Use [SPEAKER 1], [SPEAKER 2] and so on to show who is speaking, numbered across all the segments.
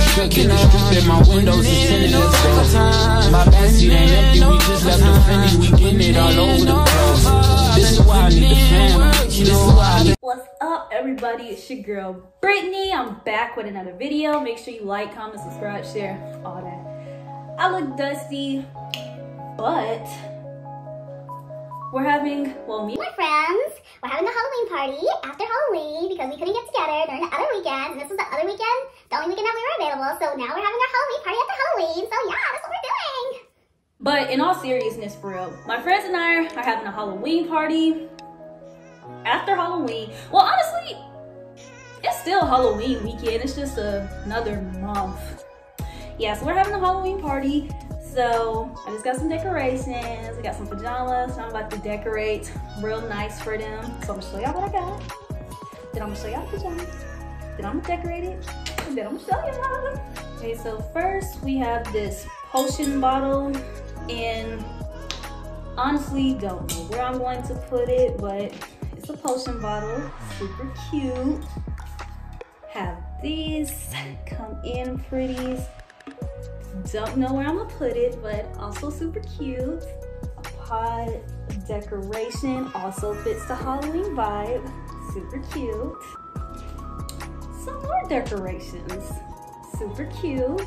[SPEAKER 1] cooking. The coupe in my windows is tinted, let's go. My backseat ain't empty, we just left the Fendi. We getting it all over the place. This is why I need the family. This is why I need.
[SPEAKER 2] What's up, everybody? It's your girl Brittany. I'm back with another video. Make sure you like, comment, subscribe, share, all that. I look dusty, but we're having, well, me and
[SPEAKER 3] my friends, we're having a Halloween party after Halloween because we couldn't get together during the other weekends, and this was the other weekend, the only weekend that we were available. So now we're having our Halloween party after Halloween. So yeah, that's what we're doing.
[SPEAKER 2] But in all seriousness, for real, my friends and I are having a Halloween party after Halloween. Well, honestly, it's still Halloween weekend. It's just another month. Yeah, so we're having a Halloween party. So I just got some decorations. I got some pajamas. So I'm about to decorate real nice for them. So I'm gonna show y'all what I got. Then I'm gonna show y'all the pajamas. Then I'm gonna decorate it. And then I'm gonna show y'all. Okay, so first we have this potion bottle. And honestly, don't know where I'm going to put it, but it's a potion bottle. Super cute. Have these come in pretties. Don't know where I'm gonna put it, but also super cute. A pot decoration, also fits the Halloween vibe. Super cute. Some more decorations, super cute.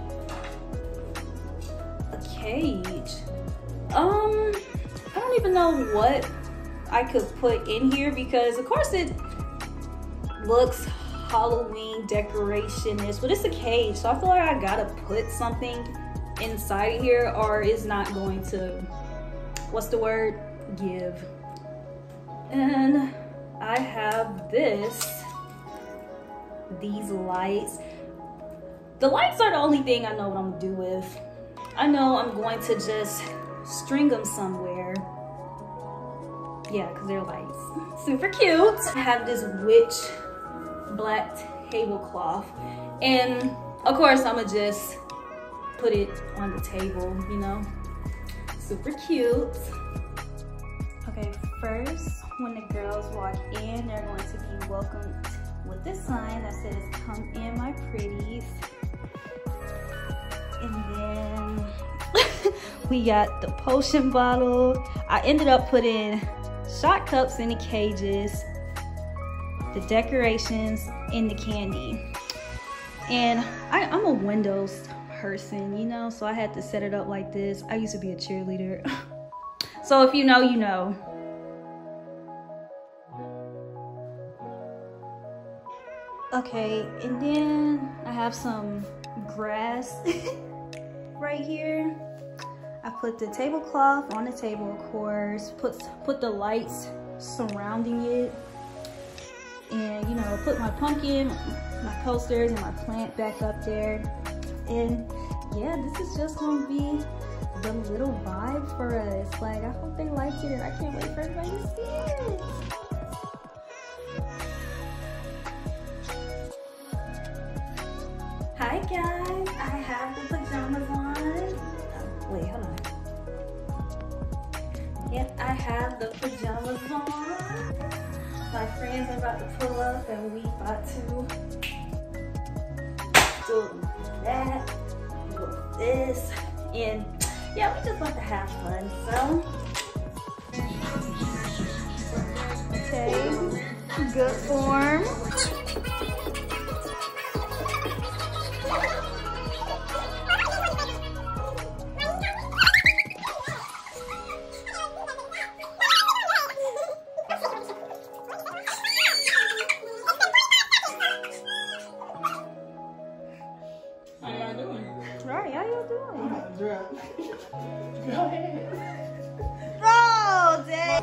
[SPEAKER 2] A cage. I don't even know what I could put in here because of course it looks Halloween decoration-ish, but it's a cage, so I feel like I gotta put something inside here or it's not going to, what's the word, give. And I have these lights. The lights are the only thing I know what I'm gonna do with. I know I'm going to just string them somewhere. Yeah, because they're lights. Super cute. I have this witch black tablecloth, and of course I'm gonna just put it on the table, you know. Super cute. Okay, first when the girls walk in, they're going to be welcomed with this sign that says "Come in, my pretties." And then we got the potion bottle. I ended up putting shot cups in the cages, the decorations, and the candy. And I'm a windows person, you know, so I had to set it up like this. I used to be a cheerleader. So if you know, you know. Okay, and then I have some grass right here. I put the tablecloth on the table, of course, put the lights surrounding it. And you know, put my pumpkin, my posters, and my plant back up there. And yeah, this is just gonna be the little vibe for us. Like, I hope they like it, and I can't wait for everybody to see it. Hi guys, I have the pajamas on. Oh, wait, hold on. Yep, I have the pajamas on. My friends are about to pull up and we about to do that, do this, and yeah, we just about to have fun, so. Okay, good form. Right, how you doing? Go ahead. Oh, dang.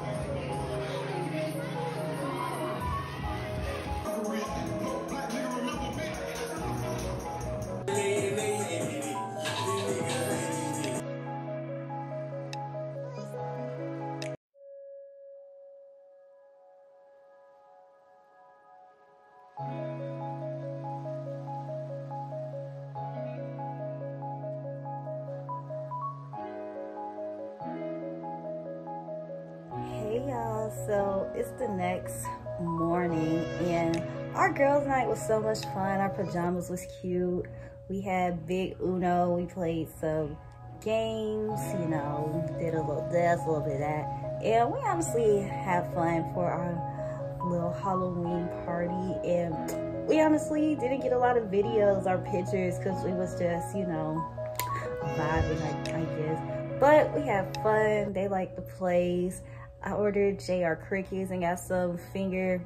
[SPEAKER 2] So it's the next morning and our girls' night was so much fun. Our pajamas was cute.
[SPEAKER 4] We had Big Uno. We played some games, you know, did a little this, a little bit of that. And we honestly had fun for our little Halloween party. And we honestly didn't get a lot of videos or pictures because we was just, you know, vibing, I guess. But we had fun. They liked the place. I ordered JR Crickets and got some finger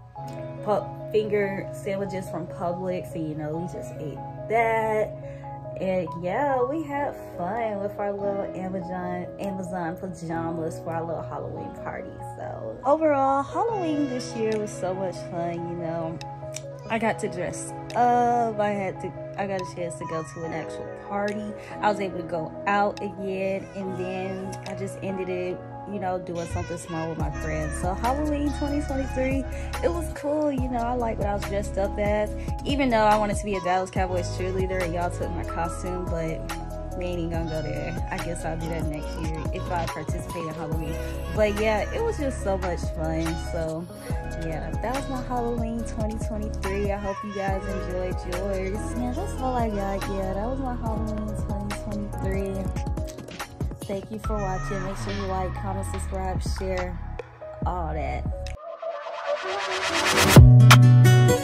[SPEAKER 4] sandwiches from Publix. So, you know, we just ate that. And yeah, we had fun with our little Amazon pajamas for our little Halloween party. So overall, Halloween this year was so much fun, you know. I got to dress up. I got a chance to go to an actual party. I was able to go out again, and then I just ended it, you know, doing something small with my friends. So Halloween 2023, it was cool. You know, I like what I was dressed up as. Even though I wanted to be a Dallas Cowboys cheerleader and y'all took my costume, but we ain't even gonna go there. I guess I'll do that next year if I participate in Halloween. But yeah, it was just so much fun. So yeah, that was my Halloween 2023. I hope you guys enjoyed yours. Yeah, that's all I got. Yeah, that was my Halloween 2023. Thank you for watching. Make sure you like, comment, subscribe, share, all that.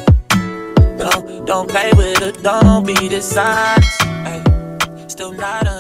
[SPEAKER 1] Don't play with it, don't be dishonest. Still not